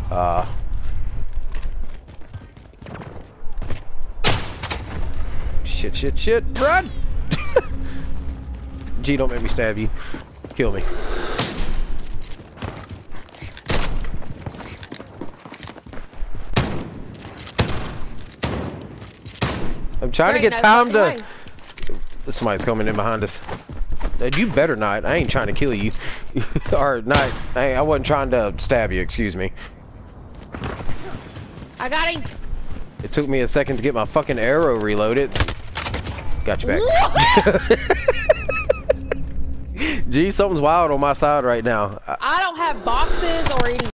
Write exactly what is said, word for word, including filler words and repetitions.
Uh. Shit, shit, shit. Run! G, don't make me stab you. Kill me. I'm trying to get no time to... way. Somebody's coming in behind us. Uh, You better not. I ain't trying to kill you. Or not. I, I wasn't trying to stab you, excuse me. I got him. It took me a second to get my fucking arrow reloaded. Got you back. Gee, something's wild on my side right now. I I don't have boxes or any